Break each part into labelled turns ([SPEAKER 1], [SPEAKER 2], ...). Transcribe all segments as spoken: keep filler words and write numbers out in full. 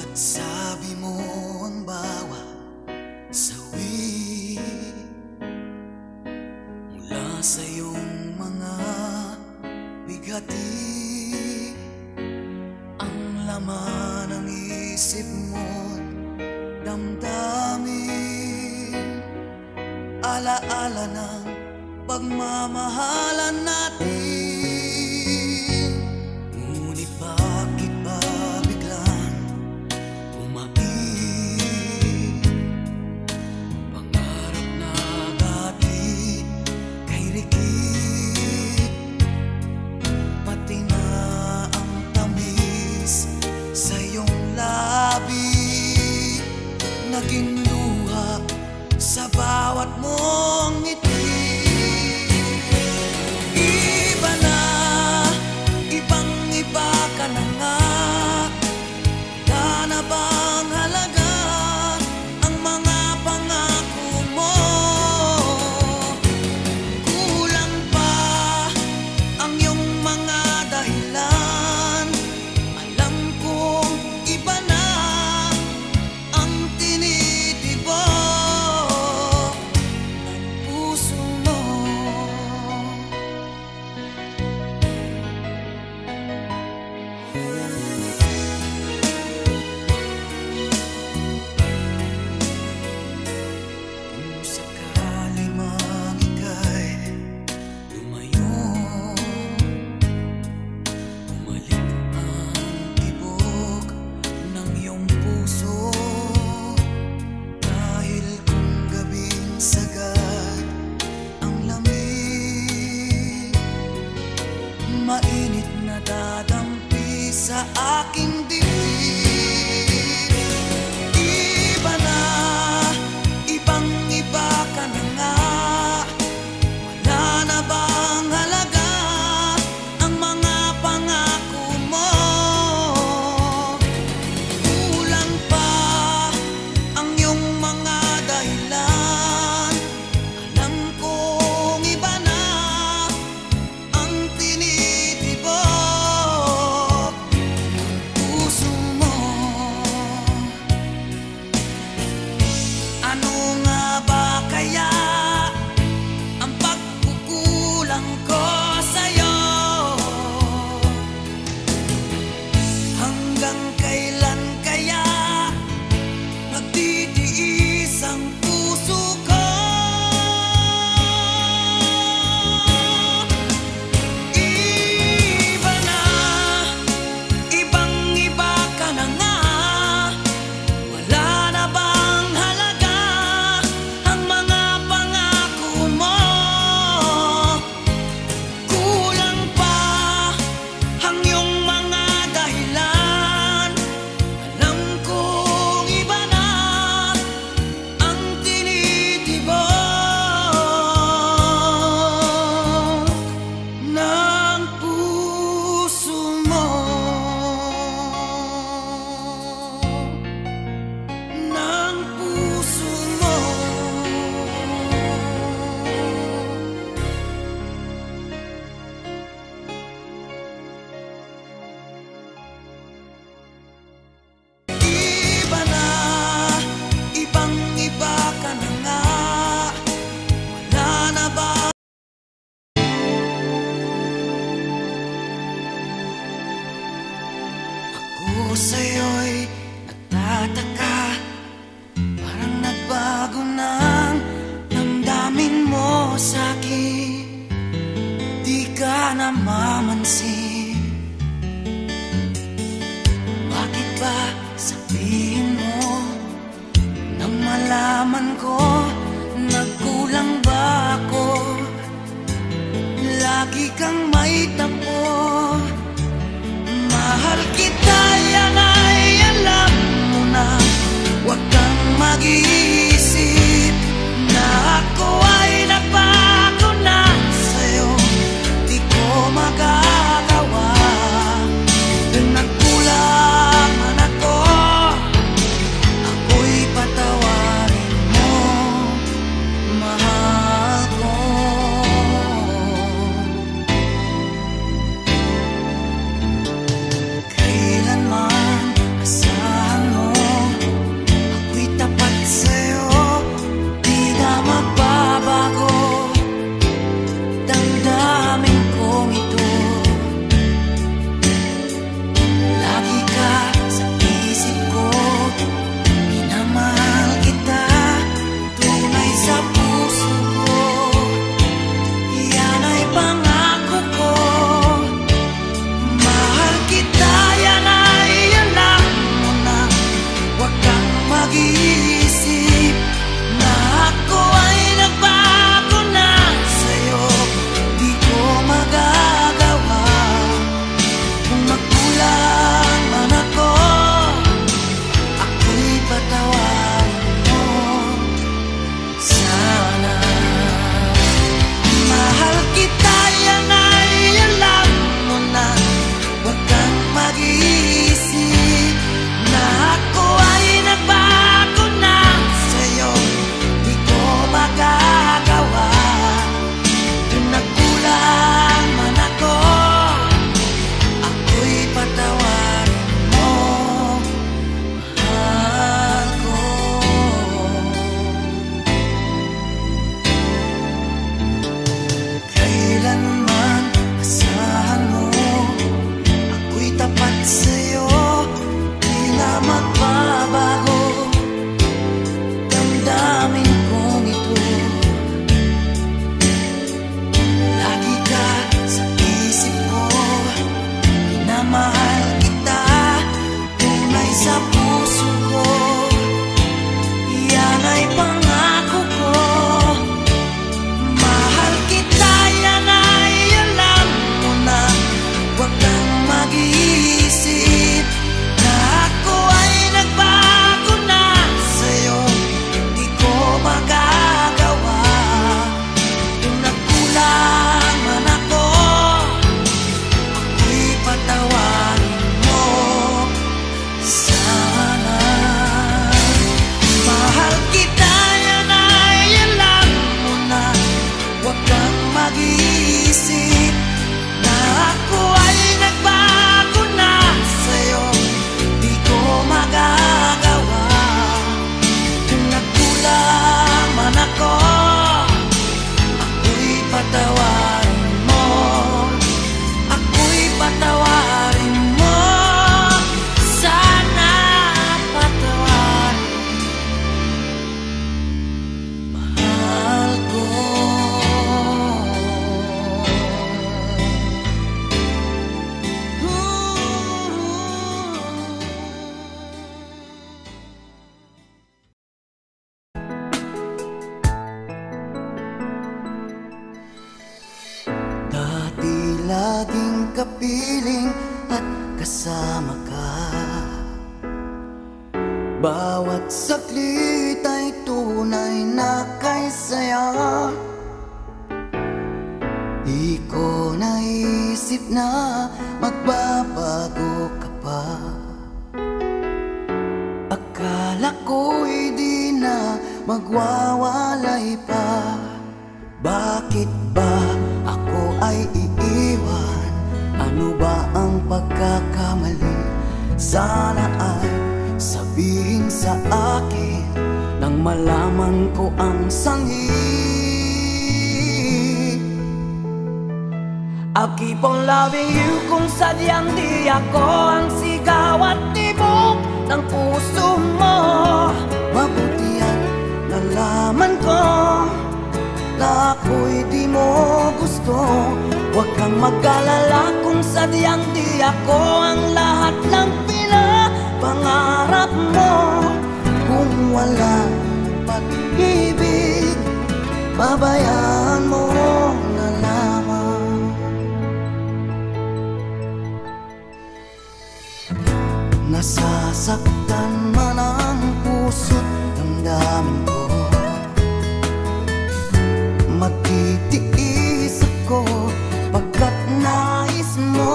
[SPEAKER 1] Sabi mo ang bawat sawi mula sa iyong mga bigati, ang laman ng isip mo't damdamin, alaala ng pagmamahalan natin. Ngunit bakit ba biglang umaib pangarap na dati kay rikit, pati na ang tamis sa iyong labi, naging luha sa bawat mong ngiti. Iba na, ibang iba ka na nga. Wala na bang halaga ang mga pangako mo? Kulang pa ang iyong mga dahilan. Alam kong iba na ang tinitibok ng puso mo. Kung sakali mang ika'y lumayo, bumalik ang tibok ng iyong puso. Dahil kung gabing sagad ang lamig, mainit na dadampi sa aking dibdib. Iba na, ibang iba ka na nga. Wala na bang halaga ang mga pangako mo? Kulang pa ang iyong mga dahilan. Alam kong iba na ang tinitibok ng puso mo. Ano nga ba kaya ang pagkukulang ko sa'yo? Hanggang kailan kaya nagtitiis ang puso ko? Iba na, ibang iba ka na nga. Wala na bang halaga ang mga pangako mo? Kulang pa ang iyong mga dahilan. Alam kong iba na ang tinitibok ng puso mo. Ng puso mo. Iba na, ibang iba ka na nga. Wala na ba? Ako sa'yo'y nagtataka, parang nagbago ng damdamin mo sa'kin. Di ka namamansin. Bakit ba sabihin mo nang malaman ko nagkulang ba ako? Lagi kang may tapo. Mahal kita, yan ay alam mo na. Huwag kang mag-iisip na ako ay nagbago na sa'yo. Di ko magagawa. Kung nagkulang man ako, ako'y patawarin mo, mahal ko. laging kapiling at kasama ka. Bawat saglit ay tunay na kay saya. Di ko naisip na magbabago ka pa. Akala ko'y di na magwawalay pa. Bakit ba ako ay iiwan? Ano ba ang pagkakamali? Sana ay sabihin sa akin nang malaman ko ang sanhi. I'll keep on loving you kung sadyang di ako ang sigaw at tibok ng puso mo. Mabuti at nalaman ko na ako'y di mo gusto. Huwag kang mag-alala kung sadyang di ako ang lahat ng pinapangarap mo. Kung wala pag-ibig, babayaan mo na lamang. Nasasaktan man ang puso't damdamin ko. Magtitiis ako pagkat nais mo.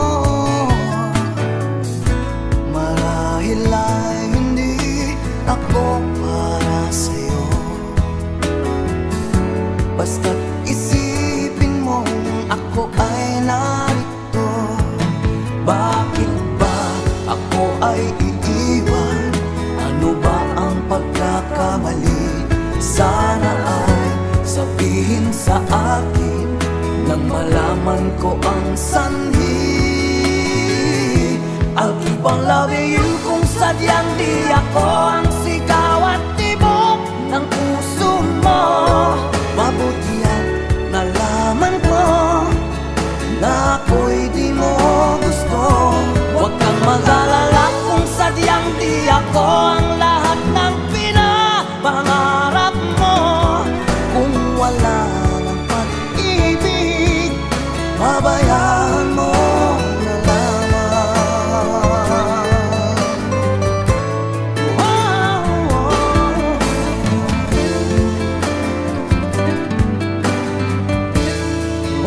[SPEAKER 1] Marahil ay hindi ako para sa'yo. Basta't isipin mong ako ay narito. Bakit ba ako ay iiwan? Ano ba ang pagkakamali? Sana ay sabihin sa akin nang malaman ko ang sanhi. I'll keep on loving you kung sadyang di ako ang sigaw at tibok ng puso mo. Mabuti at nalaman ko na ako'y di mo gusto. Huwag kang mag-alala kung sadyang di ako ang lahat ng pinapangarap mo. Kung wala ng pag-ibig, babayaan mo na lamang. Oh, oh, oh.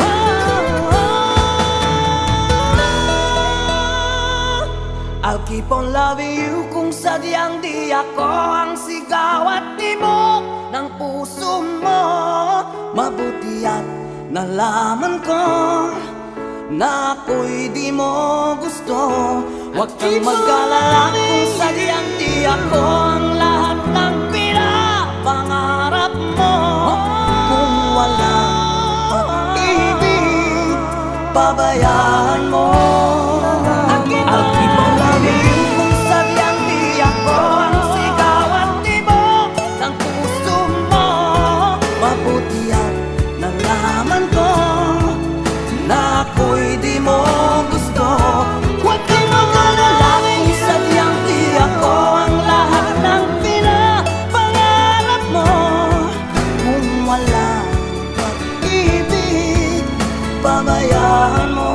[SPEAKER 1] I'll keep on loving you kung sadyang di ako ang sigaw at tibok ng puso mo. Mabuti at nalaman ko na ako'y di mo gusto. Huwag kang mag-alala kung sadyang di ako ang lahat ng pinapangarap mo. Kung wala pag-ibig, babayaan mo. I'll keep on loving you kung sadyang di ako ang sigaw at tibok ng puso mo. Mabuti at nalaman ko na ako'y di mo gusto. Huwag kang mag-alala kung sadyang di ako ang lahat ng pinapangarap mo. Kung wala pag-ibig, babayaan mo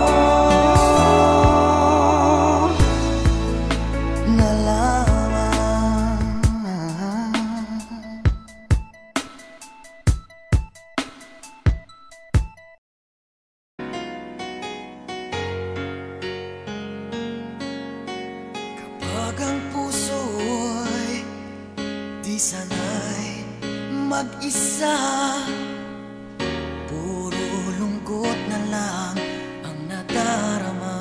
[SPEAKER 1] na lamang. Kapag ang puso'y di sanay mag-isa, puro lungkot na lang ang nadarama.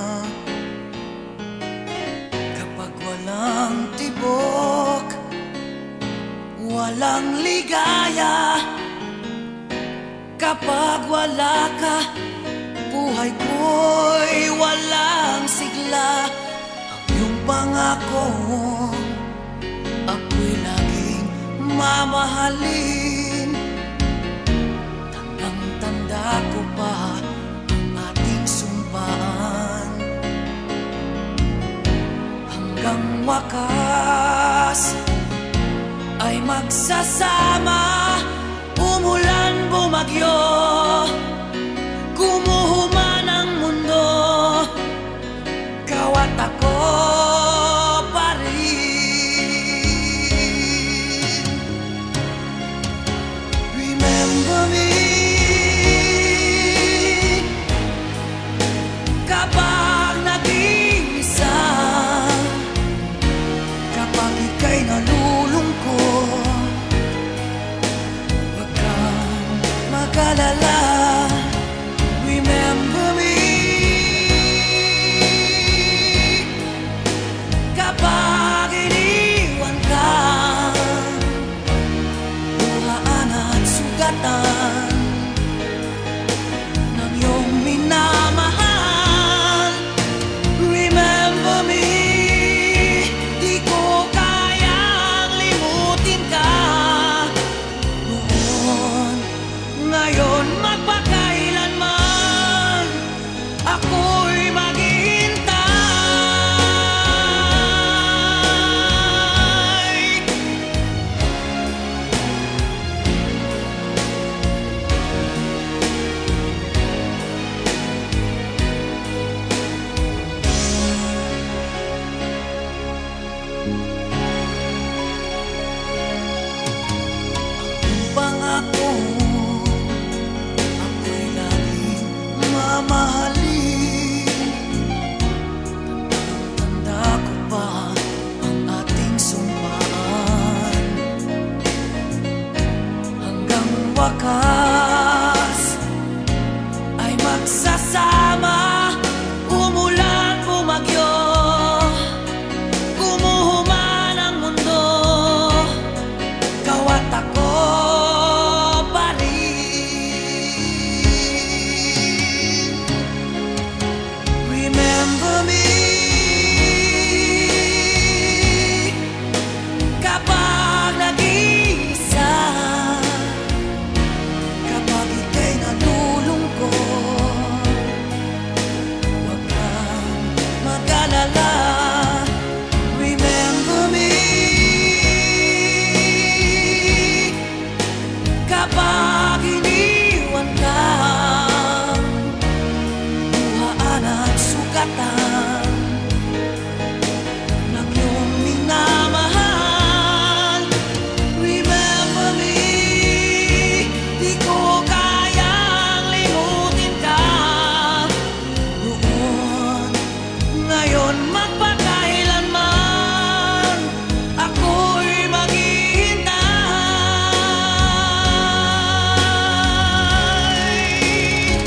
[SPEAKER 1] Kapag walang tibok, walang ligaya. Kapag wala ka, buhay ko'y walang sigla. Ang iyong pangako, ako'y laging mamahalin. Tandang-tanda ko pa ang ating sumpaan. Hanggang wakas ay magsasama. Umulan, bumagyo, kumuhuman ang ako'y maghihintay. Pangako, ako'y laging mamahalin. Tanda ko pa ang ating sumpaan. Hanggang wakas ay magsasama. Umulan, bumagyo, gumuhuman ang mundo, ikaw at ako pa rin. Remember me kapag nag-iisa, kapag ika'y nalulungkot, huwag kang mag-alala. Remember me kapag iniwan ka, buhaan at sugatan ng iyong minamahal. Remember me, di ko kayang limutin ka noon, ngayon, magpakailanman ako'y maghihintay.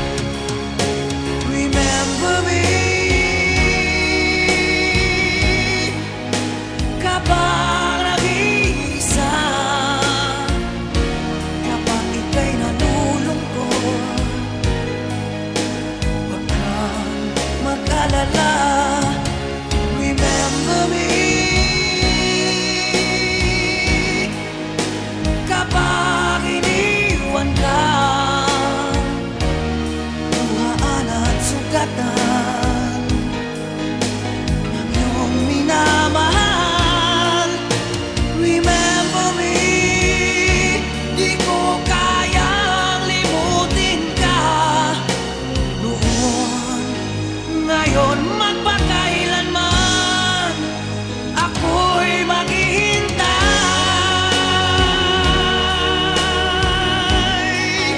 [SPEAKER 1] Remember me kapag nag-iisa, kapag ika'y nalulungkot, huwag kang mag-alala. Remember me kapag iniwan ka, buhaan at sugatan ng iyong minamahal. Remember me, di ko kayang limutin ka noon, ngayon, magpakailanman ako'y maghihintay.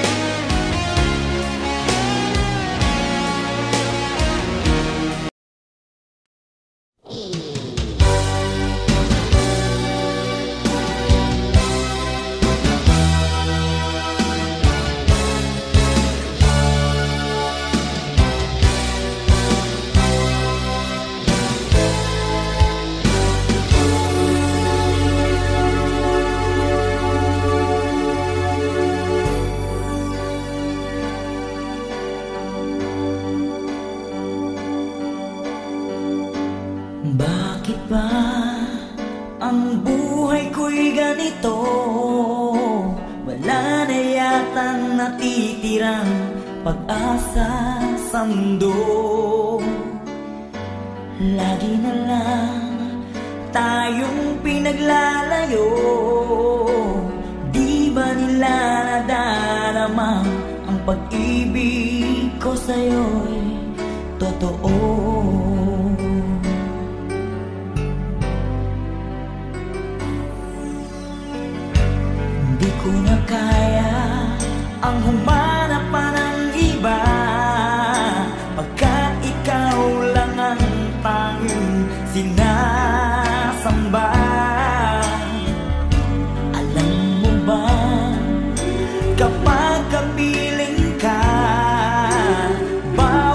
[SPEAKER 1] Bakit ba ang buhay ko'y ganito? Wala na yatang natitirang pag-asa sa mundo. Lagi na lang tayong pinaglalayo. Di ba nila nadarama ang pag-ibig ko sa'yo'y totoo? Di ko na kaya ang humanap pa ng iba, pagkat ikaw lang ang tanging sinasamba. Alam mo ba, kapag kapiling ka,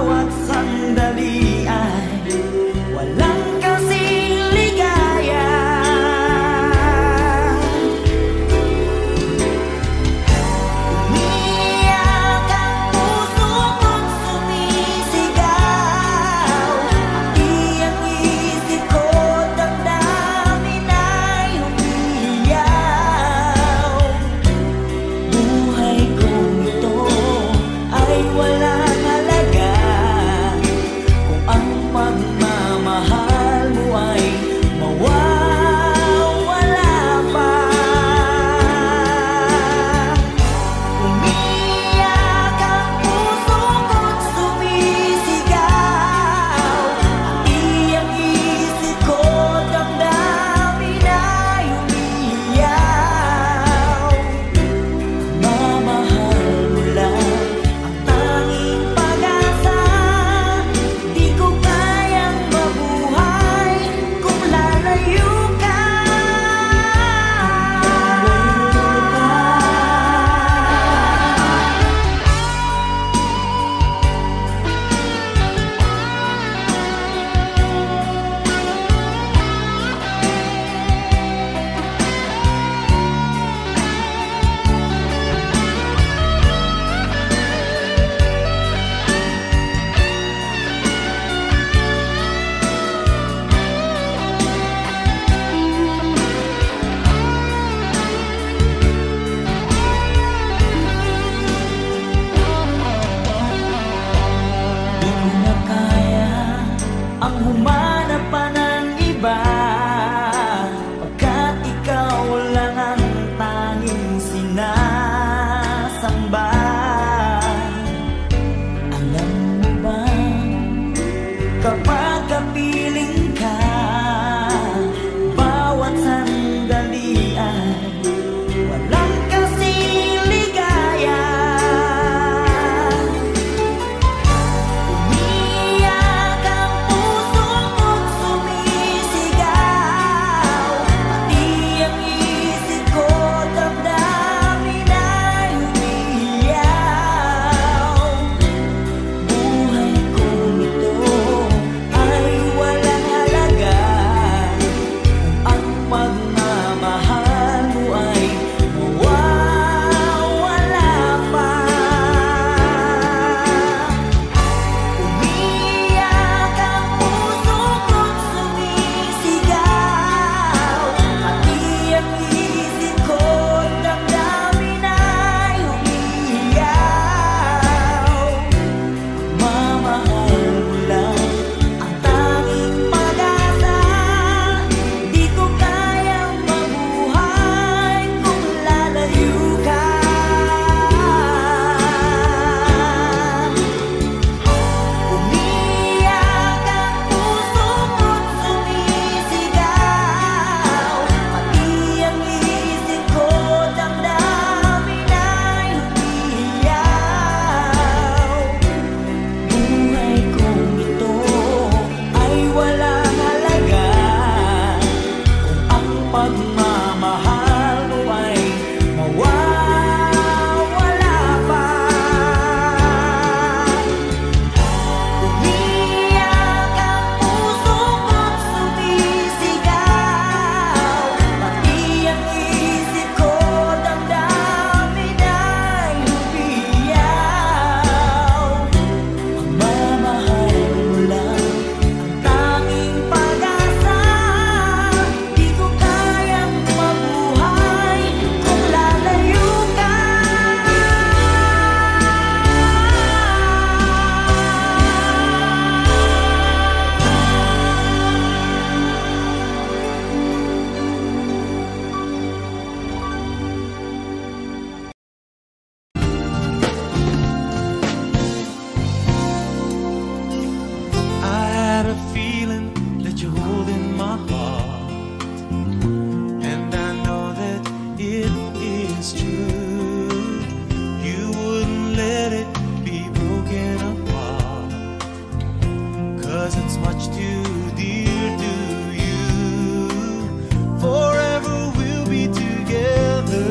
[SPEAKER 2] 'cause it's much too dear to you. Forever we'll be together.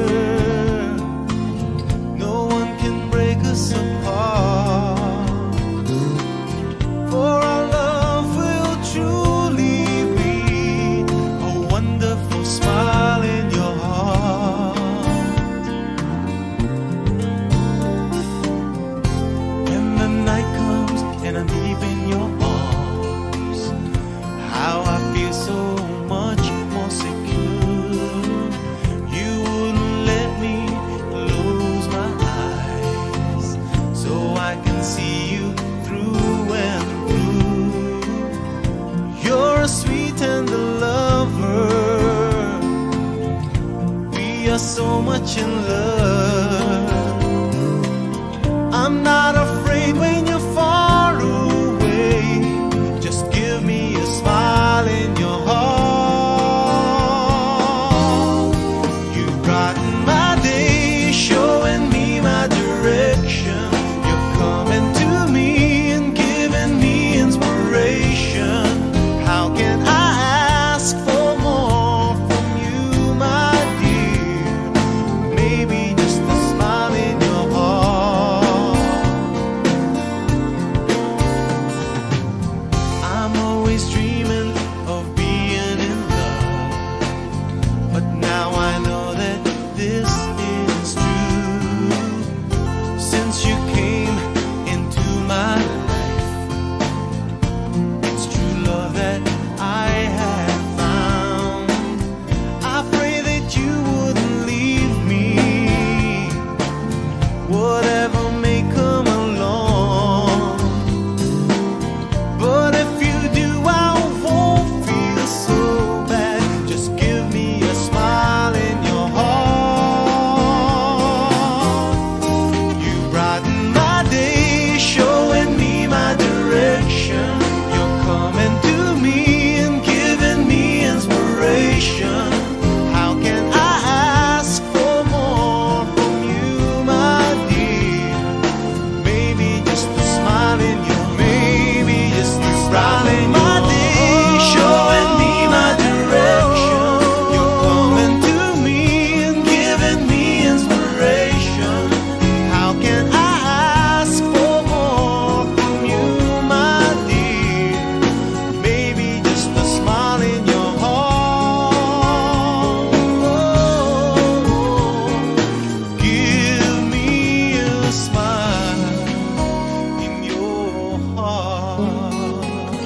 [SPEAKER 2] No one can break us apart. For our love will truly be a wonderful smile in your heart. When the night comes and I'm deep in your arms, how I feel so much more secure. You wouldn't let me close my eyes, so I can see you through and through. You're a sweet tender lover. We are so much in love. I'm not afraid when you're far away. Just give me a smile in your heart. You brighten my day, showing me my direction. You're coming to me and giving me inspiration. How can I ask for more from you, my dear? Maybe just a smile in your heart. I'm always dreaming of being in love, but now I know that this is true. Since you came into my life, it's true love that I have found. I pray that you wouldn't leave me, whatever may come along. But if you do, I won't feel so bad. Just give me a smile in your heart. You brighten my day, showing me my direction. You're coming to me and giving me inspiration. How can I ask for more from you, my dear? Maybe just a smile in your, maybe just a smile in my day, showing me my direction. You're coming to me and giving me inspiration. How can I ask for more from you, my dear? Maybe just a smile in your heart. Give me a smile in your heart.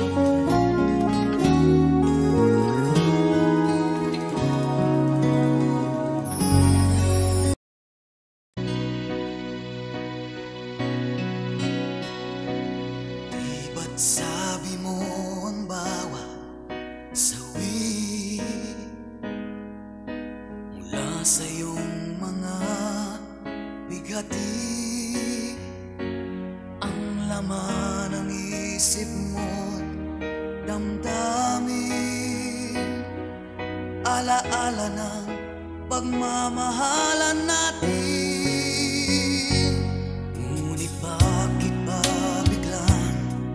[SPEAKER 1] Di ba't sabi mo ang bawat sawi mula sa iyong mga bigati ang laman ng isip mo't damdamin, alaala ng pagmamahalan natin. Ngunit bakit ba biglang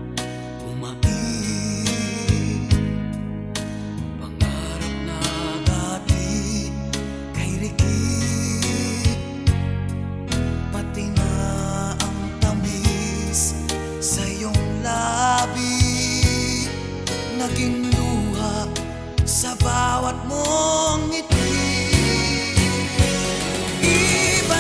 [SPEAKER 1] umaib? Pangarap na dati kay rikit, pati na ang tamis sa iyong labi, naging luha sa bawat mong ngiti. Iba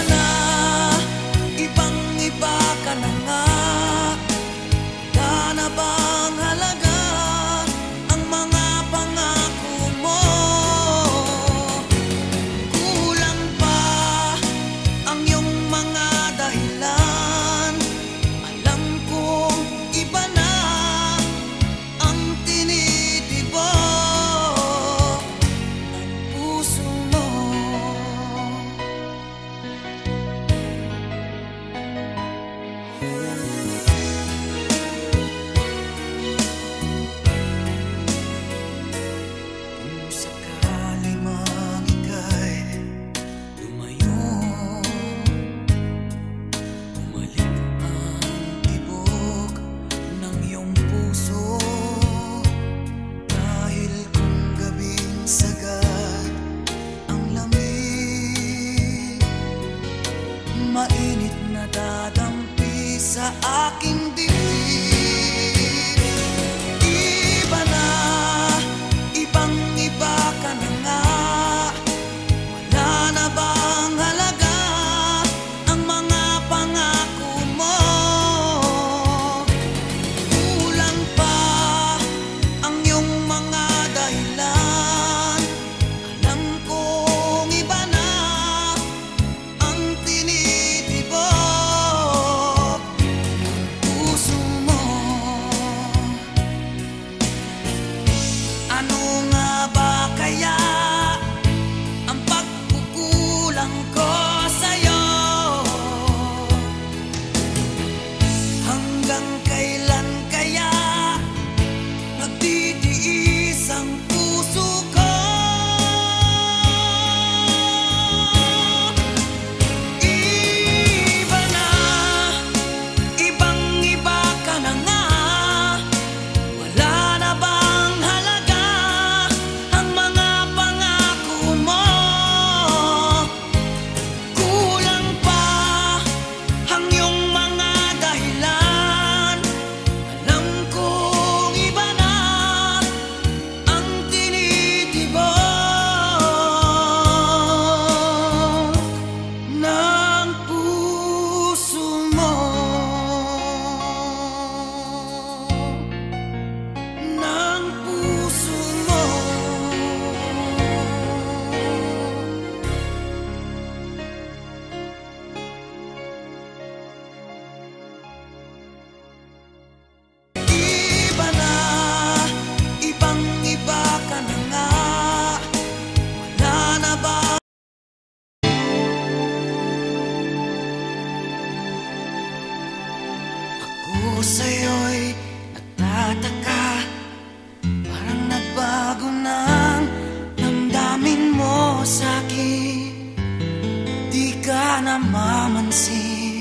[SPEAKER 1] namamansin?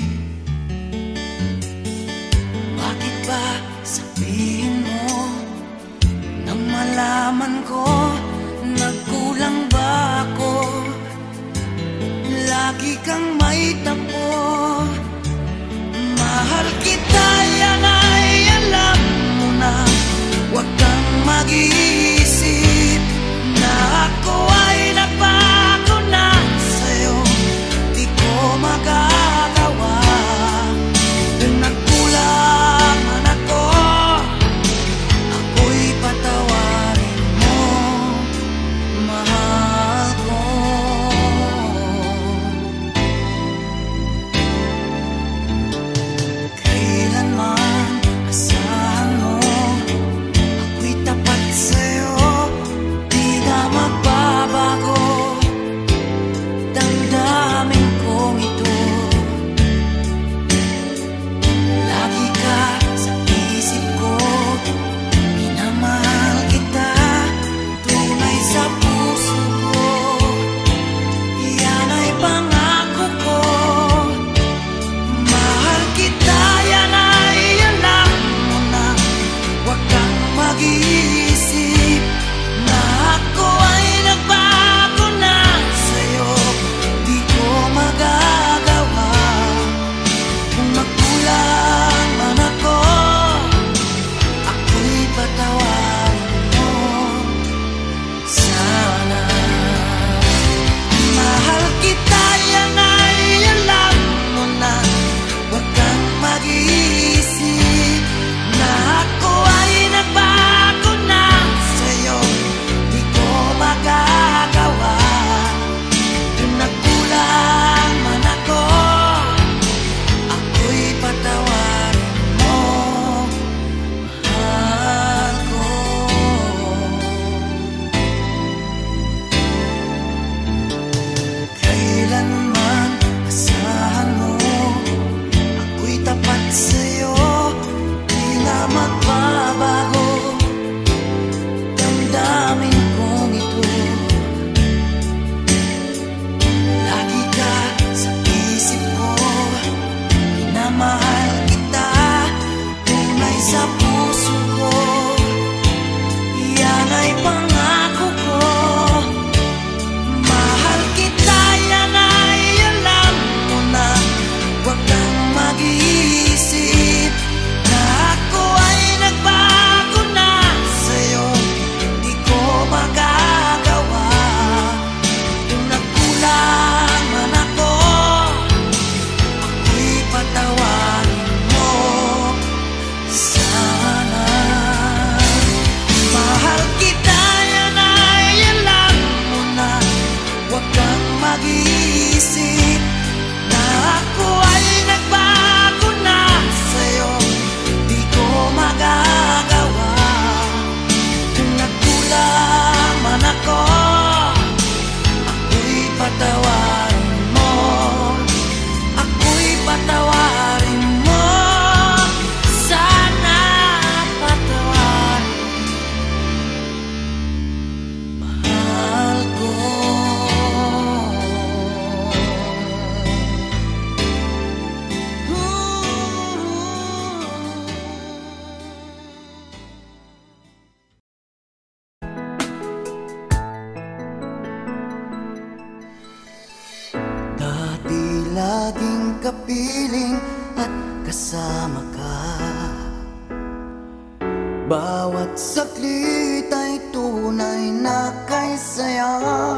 [SPEAKER 1] Bakit ba sabihin mo nang malaman ko nagkulang ba ako? Lagi kang may tapo. Mahal kita, yan ay alam mo na. Huwag kang mag-iisip na ako ay nagbago na sa'yo. Di ko magagawa. Kung nagkulang man ako, ako'y patawarin mo, mahal ko. Kailanman asahan mo, ako'y tapat sa'yo, di na magbabago. Damdamin kong ito, lagi ka sa isip ko. Minamahal kita, tunay sa puso ko. Yan ay pangako ko. Mahal kita, yan ay alam mo na. Huwag kang mag-iisip na ako ay nagbago na sa'yo. Di ko magagawa. Kung magkulang man ako, ako'y patawarin mo sana. Mahal kita, yan ay alam mo na. Huwag kang mag-iisip na ako ay nagbago na sa'yo. Di ko magagawa. Kung nagkulang man ako, ako'y patawarin mo, mahal ko. Kailanman asahan mo, ako'y tapat sa'yo, di na magbabago. Damdamin kong ito, lagi ka sa isip ko. Minamahal kita, tunay sa puso ko. Yan ay pangako ko. Mahal kita, yan ay alam mo na. Huwag kang mag-iisip na ako ay nagbago na sa'yo. Di ko magagawa. Kung nagkulang man ako, ako'y patawarin mo sana. Mahal kita, yan ay alam mo na. Huwag kang mag-iisip na ako ay nagbago na sa'yo. Di ko magagawa. Kung nagkulang man ako, ako'y patawarin mo. Ako'y patawarin mo sana. Patawarin, mahal ko. Dati laging kapiling at kasama ka. Bawat saglit ay tunay na kay saya.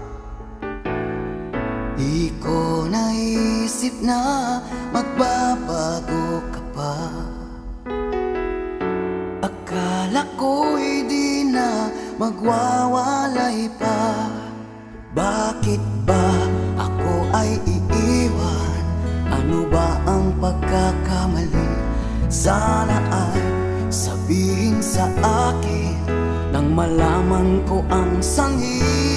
[SPEAKER 1] Di ko naisip na magbabago ka pa. Akala ko'y di na magwawalay pa. Bakit ba ako ay iiwan? Ano ba ang pagkakamali? Sana ay sabihin sa akin nang malaman ko ang sanhi.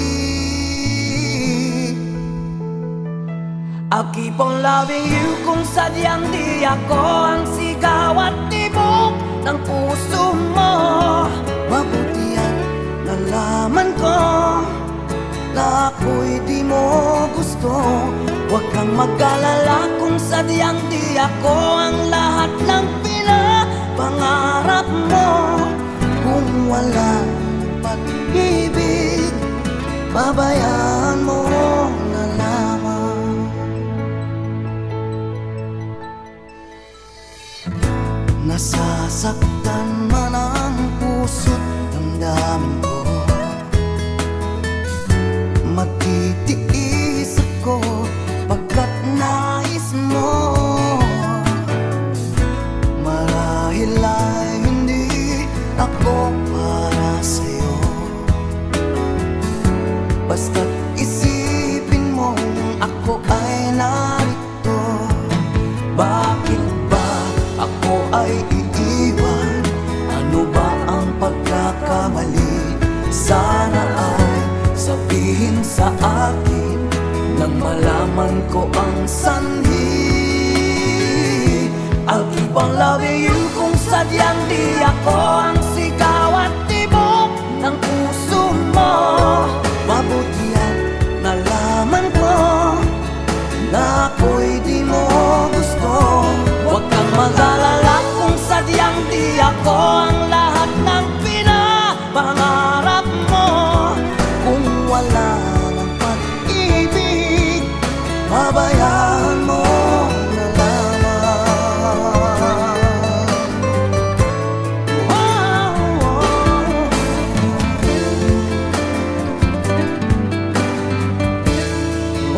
[SPEAKER 1] I'll keep on loving you kung sadyang di ako ang sigaw at tibok ng puso mo. Mabuti at nalaman ko na ako'y di mo gusto. Huwag kang kang mag-alala kung sadyang di ako ang lahat ng pinapangarap mo. Kung walang pag-ibig, babayaan mo na lamang. Nasasaktan man ang puso't damdamin ko, magtitiis ako pagkat nais mo. Marahil ay hindi ako para sa'yo, basta't isipin mong ako ay narito. Bakit ba ako ay iiwan? Ano ba ang pagkakamali? Sana ay sabihin sa akin nang malaman ko ang sanhi. I'll keep on loving you kung sadyang di ako ang sigaw at tibok ng puso mo. Mabuti at nalaman ko na ako'y di mo gusto. Huwag kang mag-alala kung sadyang di ako ang lahat ng pinapangarap mo. Kung wala ng pag-ibig, babayaan mo na lamang. Oh, oh, oh.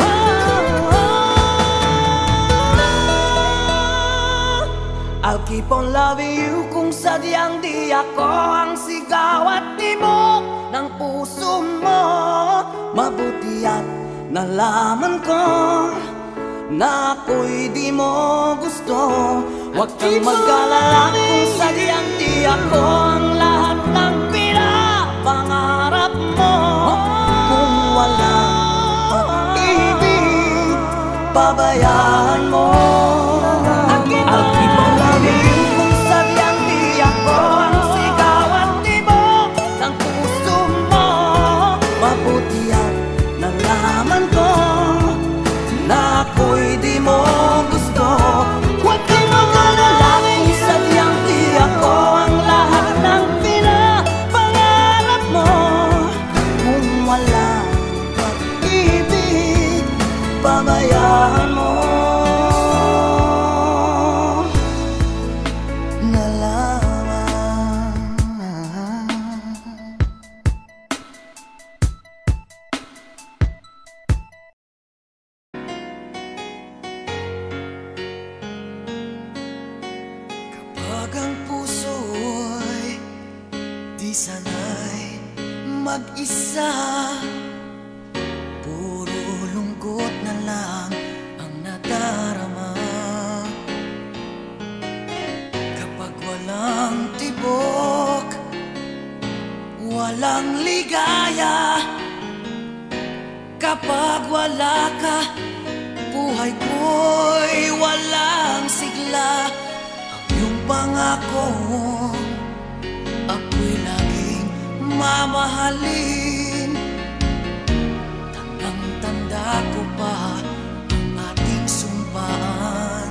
[SPEAKER 1] I'll keep on loving you kung sadyang di ako ang sigaw at tibok ng puso mo. Mabuti at nalaman ko na ako'y di mo gusto. Huwag kang mag-alala kung sadyang di ako ang lahat ng pinapangarap mo. Kung walang pag-ibig, babayaan mo. I'll keep on loving you kung sadyang di ako ang sigaw at tibok ng puso mo. Mabuti at nalaman ko na ako'y di mo gusto. Huwag kang mag-alala kung sadyang di ako ang lahat ng pinapangarap mo. Kung wala pag-ibig, babayaan mo na lamang. Kapag ang puso'y di sanay mag-isa, puro lungkot na lang ang nadarama. Kapag walang tibok, walang ligaya. Kapag wala ka, buhay ko'y walang sigla. Ang iyong pangako, ako'y laging mamahalin. Tandang-tanda ko pa ang ating sumpaan.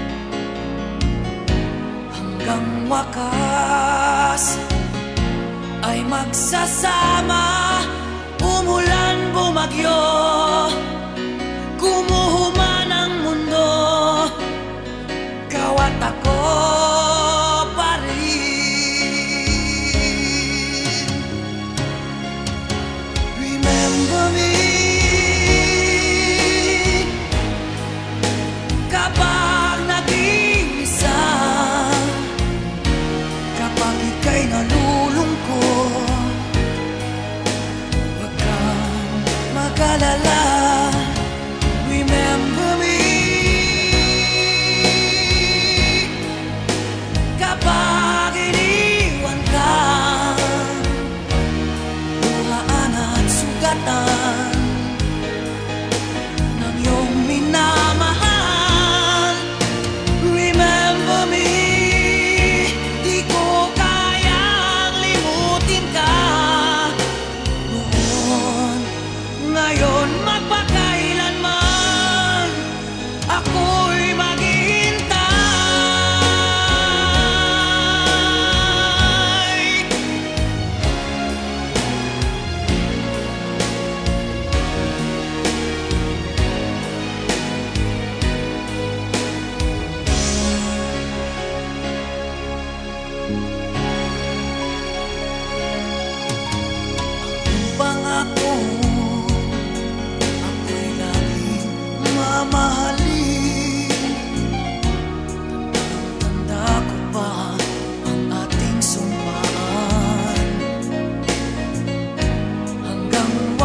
[SPEAKER 1] Hanggang wakas ay magsasama. Umulan, bumagyo, gumuho ang mundo, ikaw at ako pa rin. Remember me kapag naging isa, kapag ika'y nalulungkot,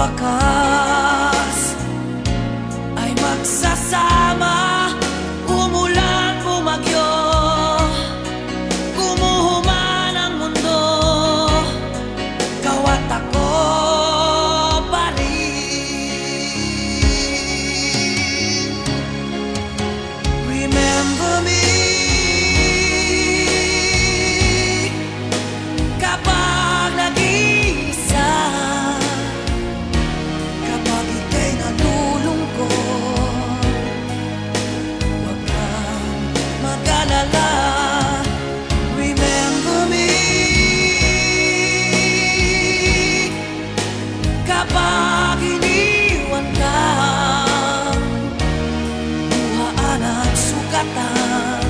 [SPEAKER 1] wakas ay magsasama, umulan, bumagyo, gumuho man ang mundo, ikaw at ako pa rin. Remember me kapag nag-iisa, kapag ika'y nalulungkot, huwag kang mag-alala. Remember me kapag iniwan ka, luhaan at sugatan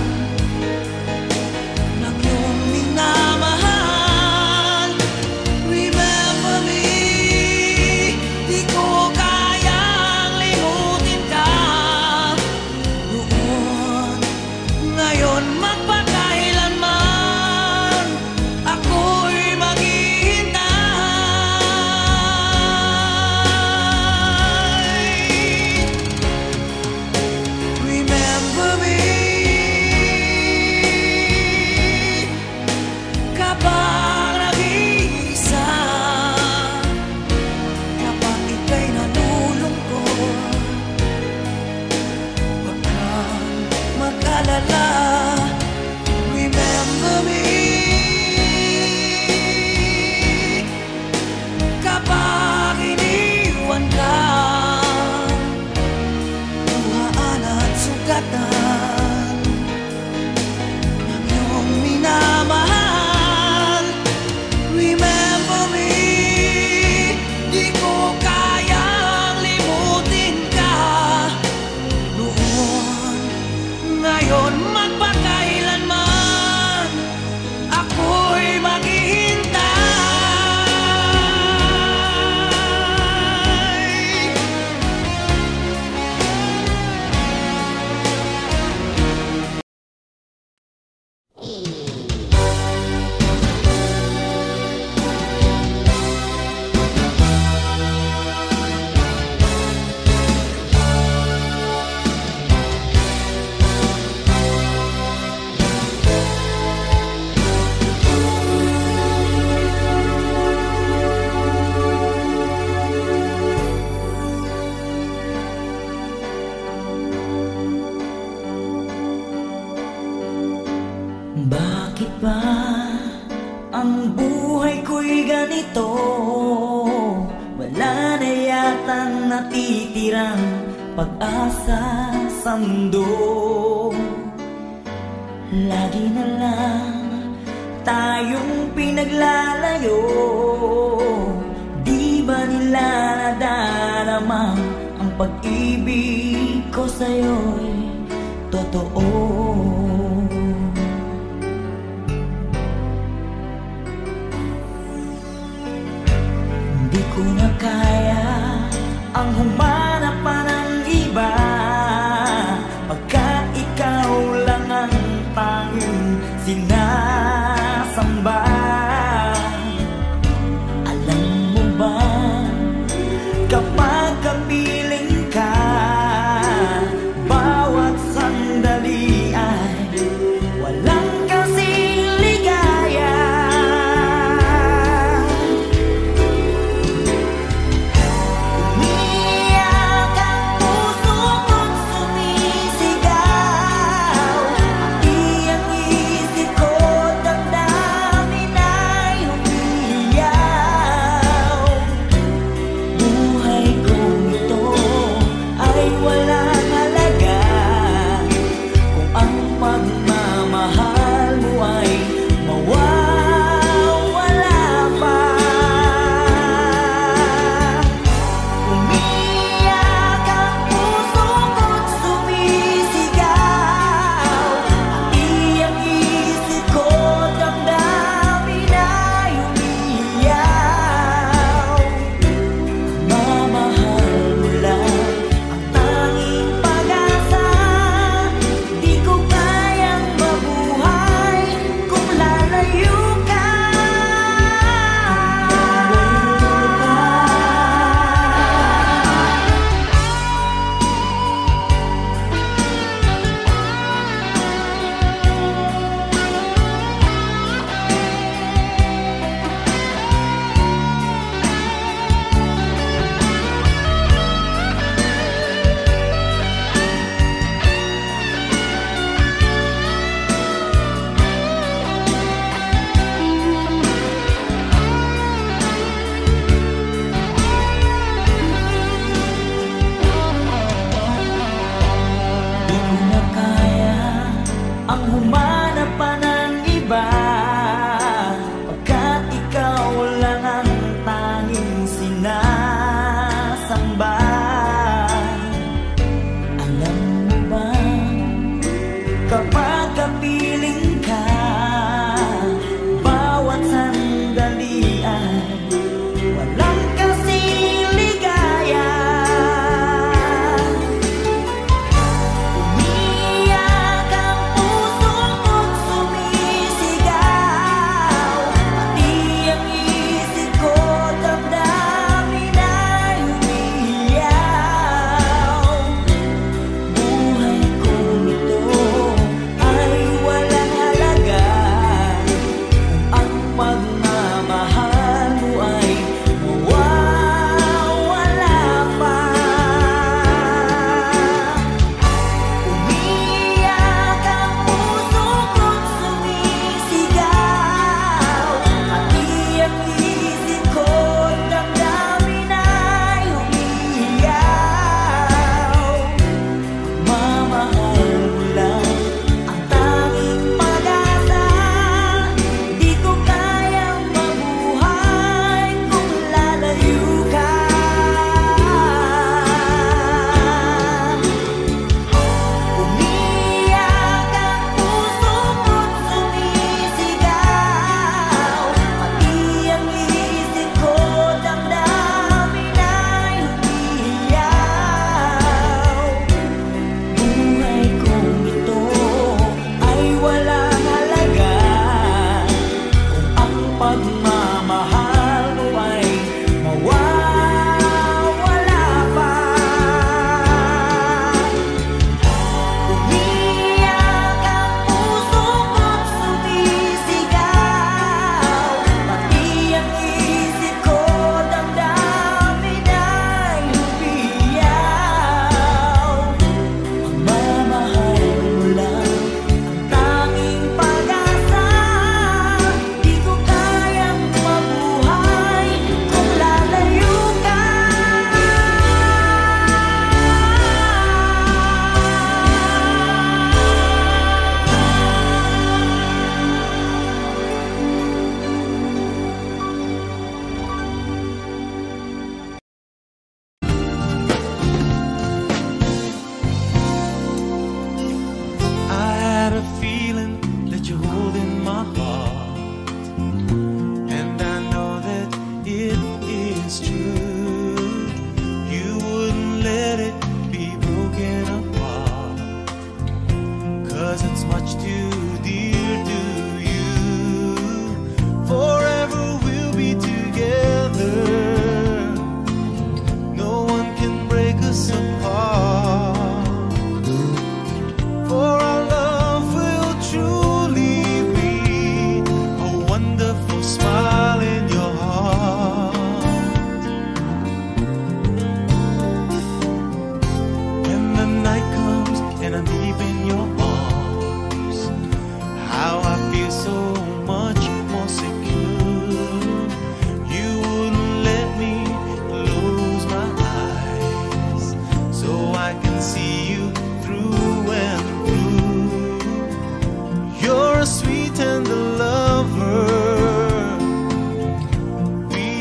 [SPEAKER 1] ng iyong minamahal. Remember me, di ko kayang limutin ka noon, ngayon, magpakailanman ako'y maghihintay. Remember me kapag nag-iisa, kapag ika'y nalulungkot, huwag kang mag-alala. Remember me kapag iniwan ka, luhaan at sugatan ng iyong minamahal. Remember me, di ko kayang limutin ka noon, ngayon, magpakailanman ako'y maghihintay. Bakit ba ang buhay ko'y ganito? Wala na yatang natitirang pag-asa sa mundo. Lagi na lang tayong pinaglalayo. Di ba nila nadarama ang pag-ibig ko sa'yo'y totoo? Di ko na kaya ang humanap pa ng iba, pagkat ikaw lang ang tanging sinasamba. Alam mo ba, kapag kapiling ka, bawat sandali ay walang kasing ligaya. Umiiyak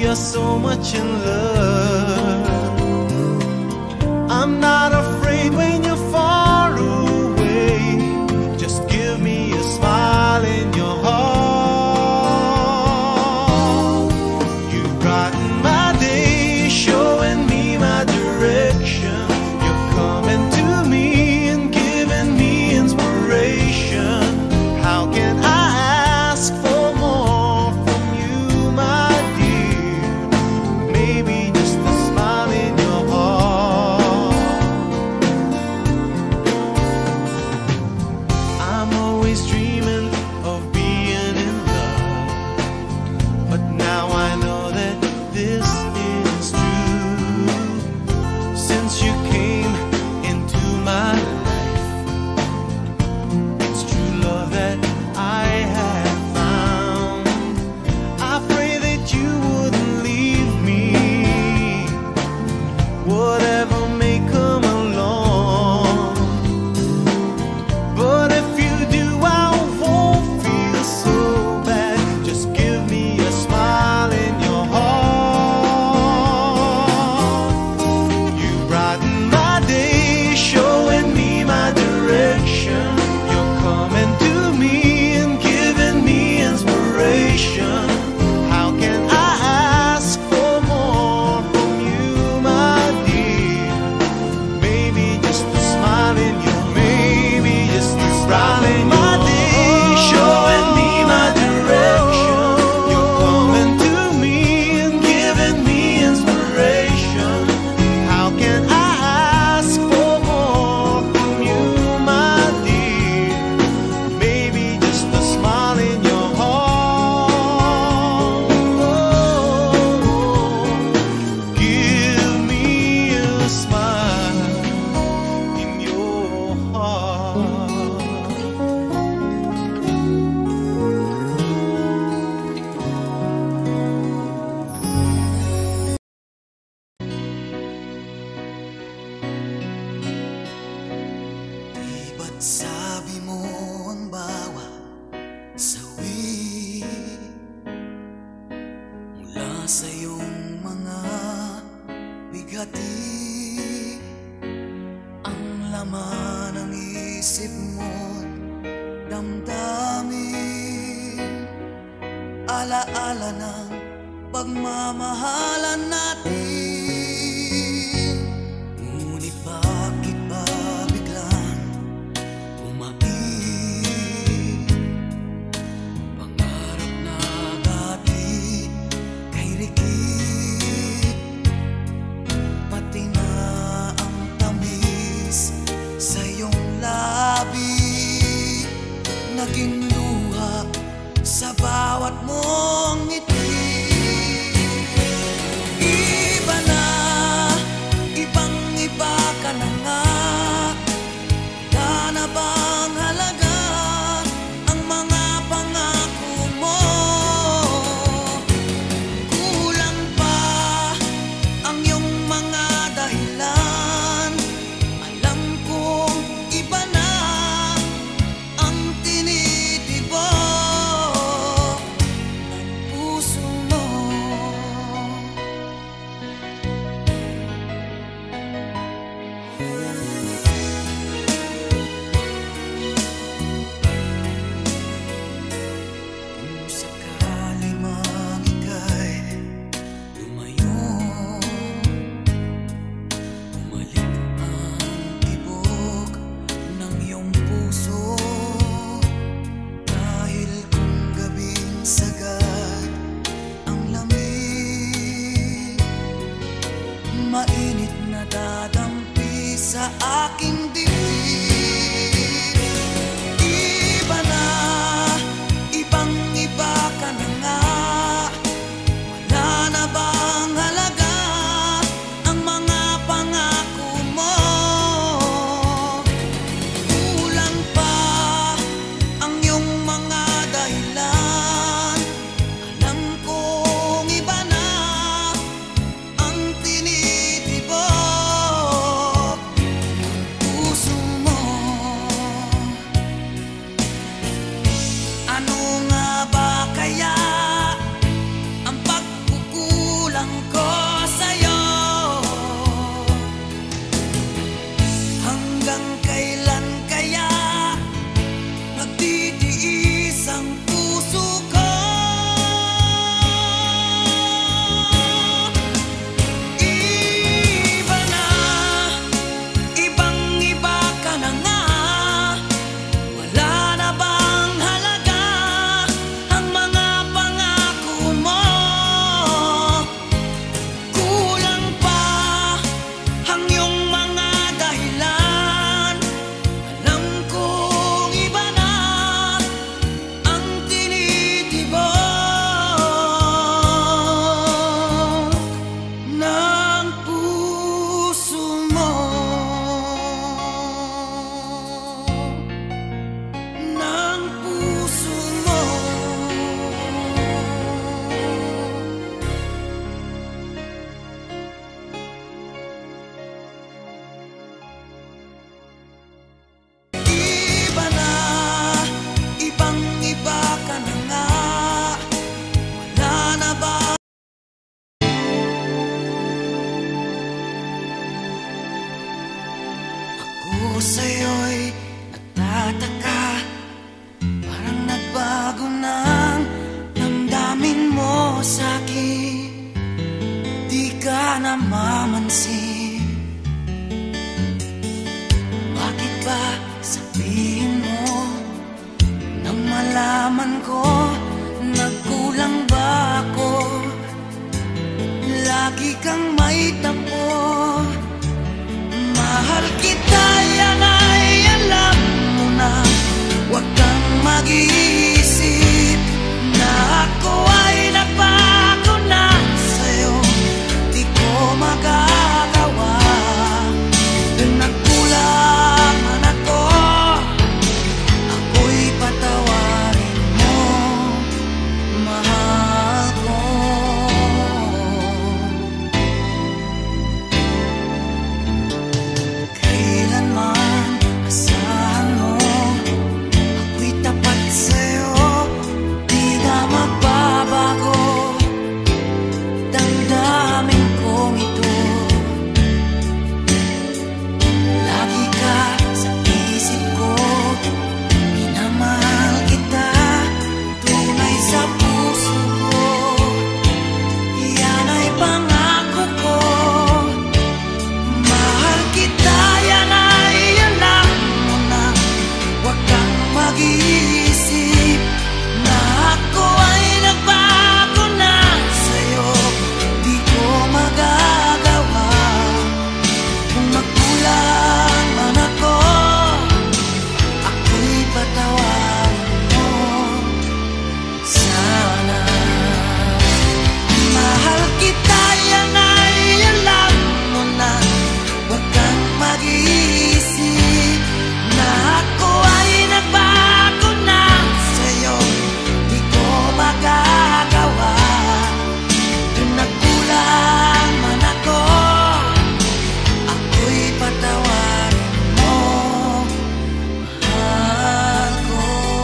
[SPEAKER 2] we are so much in love. I'm not afraid when you're far away. Just give me a smile in your heart. You brighten my day, showing me my direction. You're coming to me and giving me inspiration. How can I ask for more from you, my dear? Maybe just a smile in your heart. I'm always dreaming of being in love, but now I know that this is true. Since you came into my life, it's true love that I have found. I pray that you wouldn't leave me, whatever may come along. But if you do, I won't feel so bad. Just give me a smile in your heart. You brighten my day, showing me my direction. You're coming to me and giving me inspiration. How can I ask for more from you, my dear? Maybe just a smile in your, maybe just a smile in my day, showing me my direction. You're coming to me and giving me inspiration. How can I ask for more from you, my dear? Maybe just a smile in your heart. Give me a smile in your heart.
[SPEAKER 1] Di ba't sabi mo ang bawat sawi mula sa iyong mga bigati ang laman ng isip mo't damdamin, alaala ng pagmamahalan natin. Ngunit bakit ba biglang umaib? Pangarap na dati kay rikit, pati na ang tamis sa iyong labi, naging luha sa bawat mong ngiti. Iba na, ibang iba ka na nga. Wala na bang halaga ang mga pangako mo? Kulang pa ang iyong mga dahilan. Alam kong iba na ang tinitibok ng puso mo. Kung sakali mang ika'y lumayo, bumalik ang tibok ng iyong puso. Dahil kung gabing sagad ang lamig, mainit na dadampi sa aking dibdib. Iba na, ibang iba ka na nga. Wala na bang halaga ang mga pangako mo? Kulang pa ang iyong mga dahilan. Alam kong iba na ang tinitibok ng puso sa'kin, di ka namamansin. Bakit ba sabihin mo nang malaman ko nagkulang ba ako? Lagi kang may tapo. Mahal kita, yan ay alam mo na. Huwag kang mag-iisip na ako ay nagbago na sa'yo. Di ko magagawa. Kung nagkulang man ako, ako'y patawarin mo, mahal ko. Kailanman asahan mo, ako'y tapat sa'yo, di na magbabago. Damdamin kong ito, lagi ka sa isip ko. Minamahal kita, tunay sa puso ko. Yan ay pangako ko. Mahal kita, yan ay alam mo na. Huwag kang mag-iisip na ako ay nagbago na sa'yo. Di ko magagawa. Kung nagkulang man ako, ako'y patawarin mo sana. Mahal kita, yan ay alam mo na. Huwag kang mag-iisip na ako ay nagbago na sa'yo. Di ko magagawa. Kung nagkulang man ako, ako'y patawarin mo, mahal ko.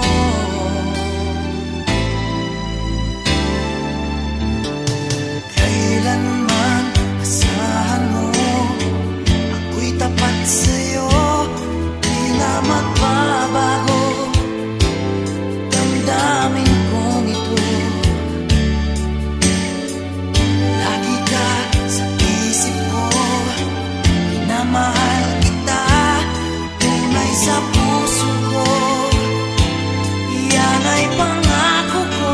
[SPEAKER 1] Kailanman asahan mo, ako'y tapat sa'yo, di na magbabago. Damdamin kong ito, lagi ka sa isip ko. Minamahal kita, tunay sa puso ko. Yan ay pangako ko.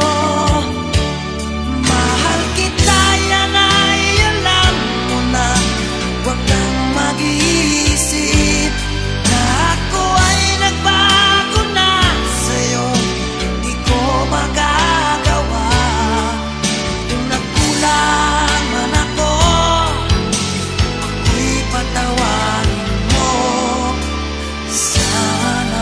[SPEAKER 1] Mahal kita, yan ay alam mo na. Huwag kang mag-iisip na ako ay nagbago na sa'yo. Di ko magagawa. Kung nagkulang man ako, ako'y patawarin mo sana.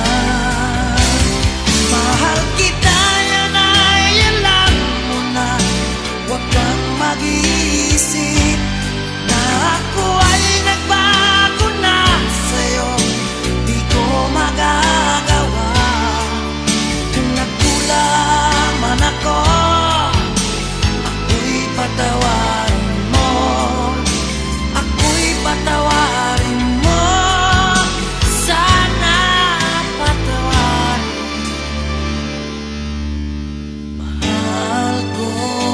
[SPEAKER 1] Mahal kita, yan ay alam mo na. Huwag kang mag-iisip na ako ay nagbago na sa'yo. Di ko magagawa. Kung nagkulang man ako, ako'y patawarin mo. Ako'y patawarin mo sana. Patawarin, mahal ko.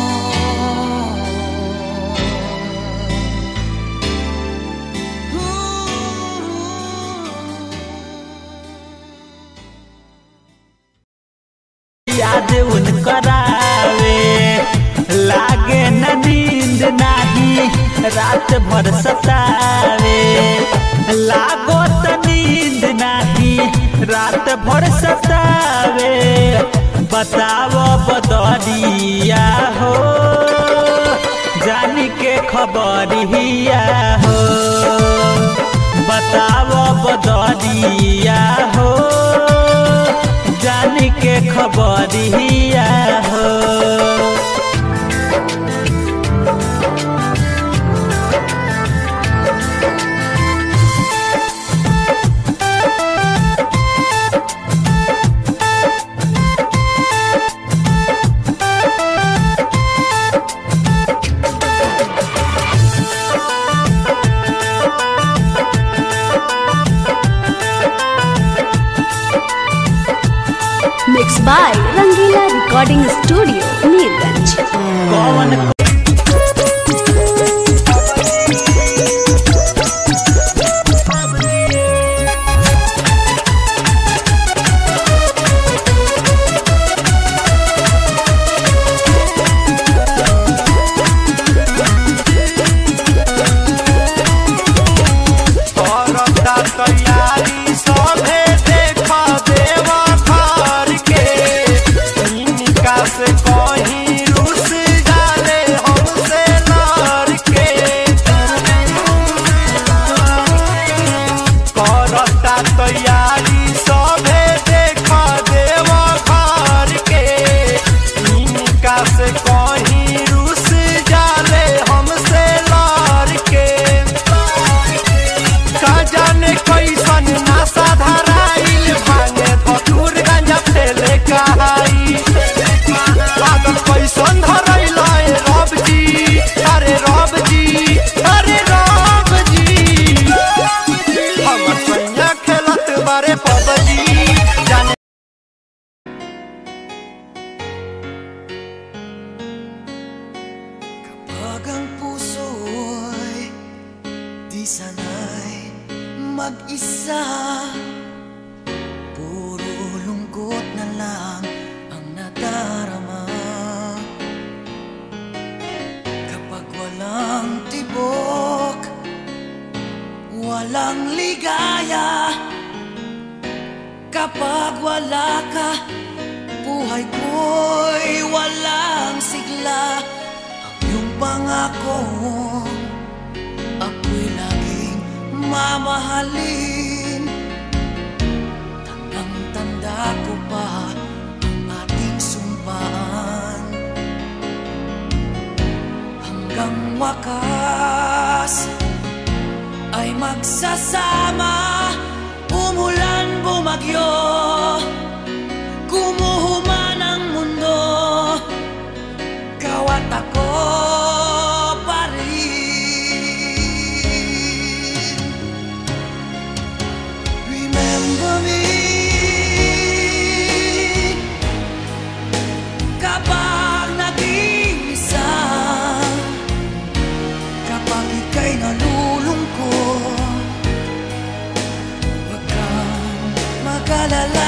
[SPEAKER 3] याद उन करावे लागे न नींद नाही, रात भर सतावे। लागो त नींद नाही, रात भर सतावे। बताओ बदरिया हो, जानी के खबरिया हो। बताओ बदरिया हो, जानी के खबरिया हो।
[SPEAKER 4] Mixed by Rangila Recording. Recording Studio, Neerganj.
[SPEAKER 3] कौन
[SPEAKER 2] तैयारी सभे देखा देवा घर के इनका से कहीं रुस जाले हमसे लड़ के करता तैयारी सभे देखा देवा घर के इनका से कहीं रुस जाले हमसे लड़ के का जाने कैसन नासा धराइल भांगे धतूर गंजा फेले कहाई पागल कैसन धराइल रब जी अरे रब जी अरे रब जी हमर सैया खेलत बारे पबजी जाने
[SPEAKER 1] kapag ang puso'y di sanay mag-isa, puro lungkot na lang ang nadarama. Kapag walang tibok, walang ligaya, kapag wala ka, buhay ko'y walang sigla. Ang iyong pangako, ako'y laging mamahalin. Tandang-tanda ko pa ang ating sumpaan. Hanggang wakas ay magsasama. Umulan, bumagyo, gumuhuman ang mundo, kawa't ako pa rin. Remember me kapag nag-iisa, kapag ika'y nalulungkot, huwag kang mag-alala.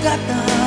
[SPEAKER 1] kata